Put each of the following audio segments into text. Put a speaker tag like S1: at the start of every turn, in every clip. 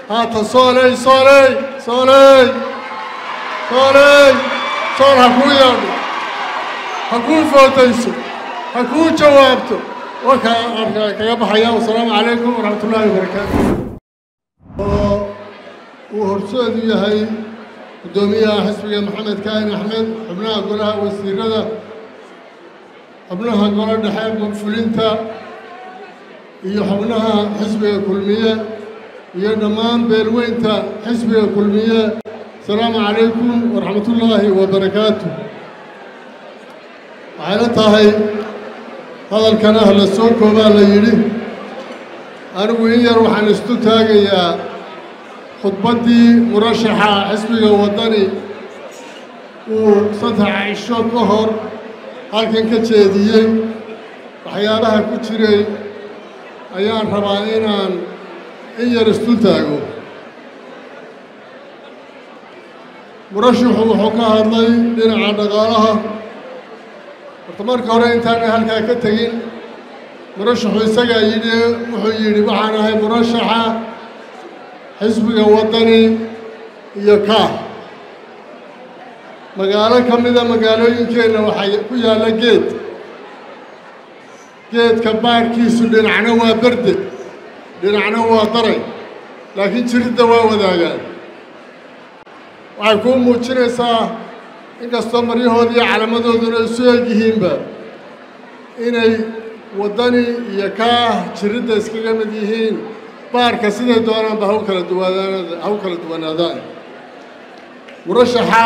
S1: هات صالي صالي صالي صالي صار هكو يعني هكو فوتيسو هكو جوابته وكا بحياه والسلام عليكم ورحمة الله وبركاته. وهرسود يهي قدومية حسبي محمد كاين أحمد حبناها قولها وسيرة حبناها قولها دحيب مقفلينتا iyo xubnaha xisbiga kulmiye iyo dhammaan beelweynta xisbiga kulmiye salaamu calaykum waraxmatullaahi wabarakaatuh. waxayna tahay hadalkana la soo koobaa la yidhi anigu in yar waxaan istu taagayaa khudbaddii murashaxa xisbiga waddani uu 3 cisho ka hor halkan ka jeediyey waxyaabaha ku jiray ayaan rabaa inaan in yar istu taago. murashaxu wuxuu ka hadlay dhinaca dhaqaalaha. horta marka hore intaanay halkaa ka tegin murashaxu isagaa wuxuu yidhi waxaan ahay murashaxa xisbiga waddani iyo kaah. magaalo ka mida magaalooyinkeenna waxaa ku yaalla geedka baarkiisu dhinacna waa berde dhinacna waa daray laakiin jiridda waa wadaagaan. waxay kuu muujinaysaa inkastoo maryahood iyo calamadooduna isu eg yihiinba inay waddani iyo kaah jiridda iskaga mid yihiin. baarka siday doonaanba ha u kala duwanaadaan. murashaxa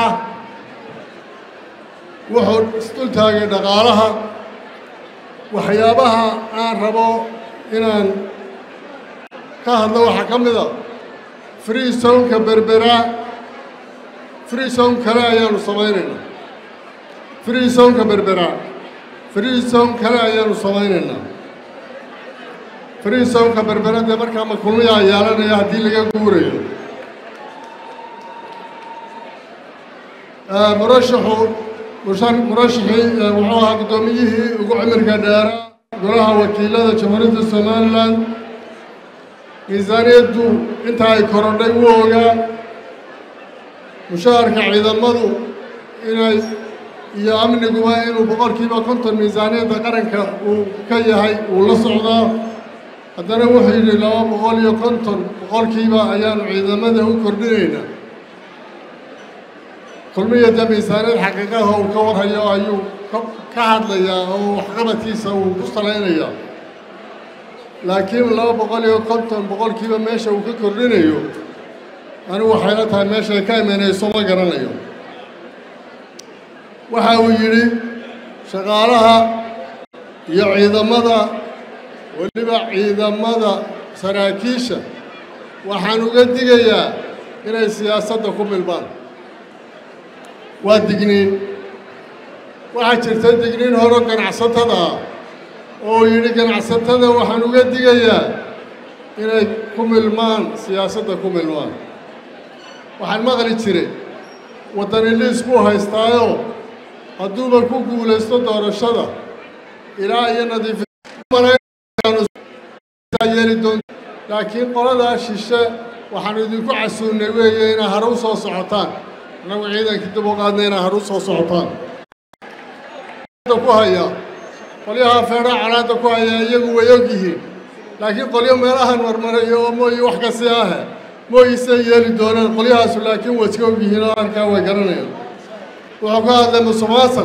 S1: wuxuu isdul taagay dhaqaalaha. waxyaabaha aan rabo inaan ka hadlo waxaa ka mid a free zoneka berbera free zone kale ayaanu samaynaynaa. free zoneka berbera free zone kale ayaanu samaynaynaa. free zoneka berbera dee markaa makulmiyaa yeelanaya haddii laga guurayo. murashaxii wuxuu ahaa guddoomiyihii ugu cimirka dheera golaha wakiilada jamhuuriyadda somalilan. miisaaniyaddu inta ay korodhay wuu ogaa. mushaharka ciidamadu iyo amniguba inuu 50% miisaaniyadda qaranka uu ka yahay uu la socdaa. haddana wuxuu yidhi 250% ayaanu ciidamada u kordhinaynaa. kulmiyadda miisaaniyad xaqiiqaha uu ka warhayo ayuu ka hadlayaa oo waxqabadkiisa uu ku salaynayaa. laakiin 250% meesha uu ka kordhinayo anigu waxayla tahay meeshay ka imanayso ma garanayo. waxa uu yidhi shaqaalaha iyo ciidamada weliba ciidamada saraakiisha waxaan uga digayaa inay siyaasadda ku milmaan. waa digniin. waxaa jirta digniin horo ganacsatada ah oo yidhi ganacsatada waxaan uga digayaa inay ku milmaan siyaasadda ku milmaan. waxaan maqli jiray waddani liis buu haystaayo hadduuba ku guulaysto doorashada ilaa iyo nadiifyeeli doonto. laakiin qoladaa shishe waxaanu idinku casuunnay weeye inaa hare u soo socotaan. annagu ciidankii dib u qaadna inaa hare u soo socotaan. ku haya qolyaha feedha calaadda ku haya iyagu way og yihiin. laakiin qolyo meelahan marmarayo oo mooyi wax kasi ahe mooyisay yeeli doonaan. qolyahaasu laakiin way iska og yihiin oo arkaa way garanayaan. wuxuu ka hadlay musuqmaasuq.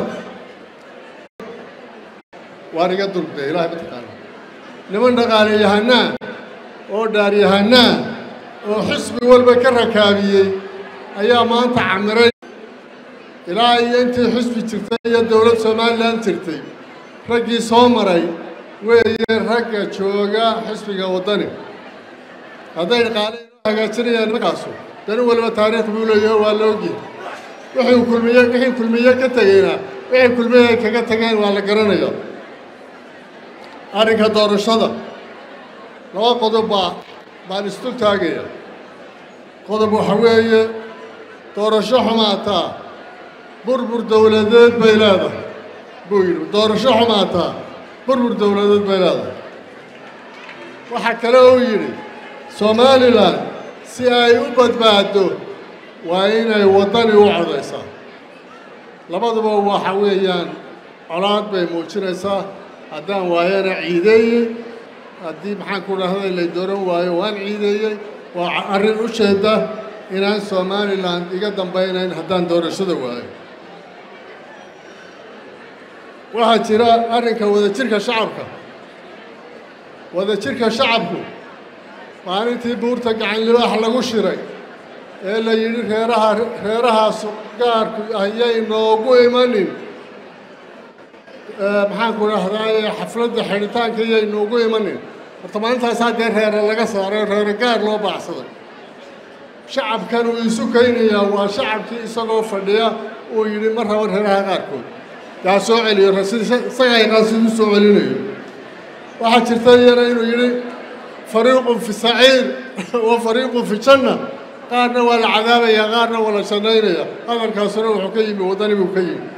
S1: waan iga durgday ilaahay mataqaana. niman dhaqaaleyahanaa oo dhaaryahanaa oo xisbi walba ka rakaabiyey ayaa maanta camiray ilaa iyo intii xisbi jirtay iyo dowlad somalilan jirtay raggii soo maray weeye ragga jooga xisbiga waddani. hadday dhaqaale inoo hagaajinayaan markaasu dani waliba taariikh buu leeyahay waa la ogyahay. wixii kulmiye ka tegeyna wixii kulmiye kaga tageen waa la garanayaa. arrinka doorashada 2 qodob baan isdul taagaya. qodob waxa weeye doorasho xumaataa burbur dowladeed bay leedahay buu yidhi. doorasho xumaataa burbur dowladeed bay leedahay. waxaa kale oo yidhi somalilan si ay u badbaado waa inay waddani u codaysaa labaduba waxa weeyaan colaad bay muujinaysaa haddaan waayana ciideeyey haddii maxaan ku dhahday lay dooran waayo waan ciideeyey waa arrin u jeeda inaan somaliland iga dambaynayn haddaan doorashada waayo waxaa jira arrinka wadajirka shacabku maalintii buurta gacan libaax lagu shiray ee la yidhi reerahaas gaarku ayay noogu imanin maxaan ku dhahdaye xafladda xidhitaanka iyay noogu imanin horta maalintaasaa dee reere laga saaray reere gaar loo baacsaday shacabkan uu isu kaynayaa waa shacabkii isagoo fadhiya uu yidhi ma rabo reeraha qaarkood yaa soo celiyo isagaa yaqaan siduu soo celinayo waxaa jirta iyana inuu yidhi fariiqun fi saciir wa fariiqun fi janna qaarna waa la cadaabayaa qaarna waa la jannaynaya hadalkaasuna wuxuu ka yimi waddani buu ka yimi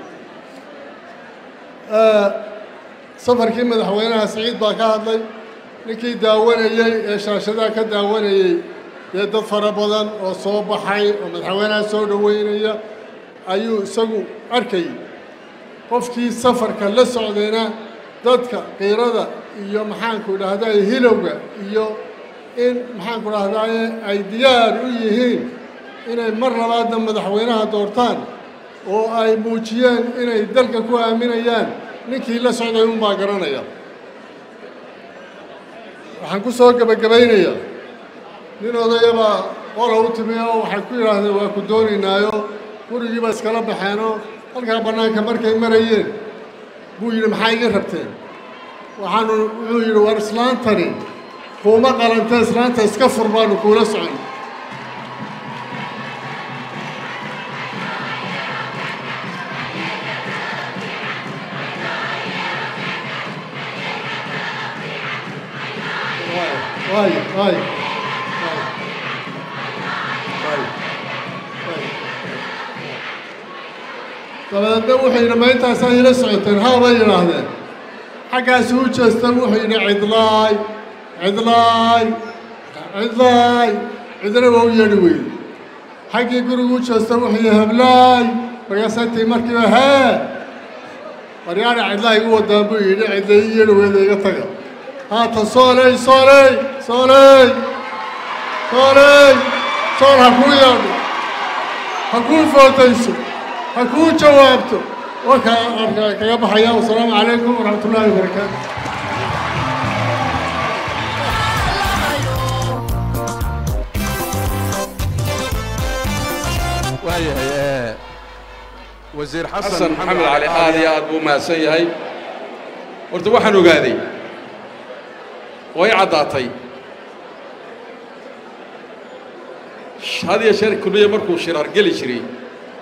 S1: safarkii madaxweynaha siciid baa ka hadlay ninkii daawanayey ee shaashadaha ka daawanayey dee dad fara badan oo soo baxay oo madaxweynaha soo dhoweynaya ayuu isagu arkayay qofkii safarka la socdayna dadka qiirada iyo maxaanku dhahdaye hilowga iyo in maxaanku dhahdaye ay diyaar u yihiin inay mar labaadna madaxweynaha doortaan oo ay muujiyeen inay dalka ku aaminayaan ninkii la socday unbaa garanaya waxaan ku soo gebagabaynayaa nin odayabaa qola u timi oo waxay ku yidhaahdeen waa ku doonaynaayo gurigiiba iskala baxeenoo halkaa bannaanka markay marayeen buu yidhi maxaa iga rabteen wuxuu yidhi war islaantani kuuma qalanta islaanta iska fur baanu kuula socon dabadeedna wuxuu yidhi ma intaasaa ila socoteen haa bay yidhaahdeen xaggaasi u jeesta wuxuu yidhi cidlaay cidna waa u yeedhi weyde xaggii gurigu u jeesta wuxuu yidhi hablaay markaasaytii markiiba hee waryaana cidlaa igu wadaan buu yidhi cidla ii yeedhi weyda iga taga haatan sool ha kuu yeedho ha kuu footayso ha kuu jawaabto warkaa kaga baxaya wasalaamu calaykum waraxmat ullaahi wabarakaatu
S2: waayahay wasiir xasan maxamed cali aad iyo aad buu mahadsan yahay horta waxaan ogaaday way caddaatay had iyo sheer kulmiye markuu shirar geli jiray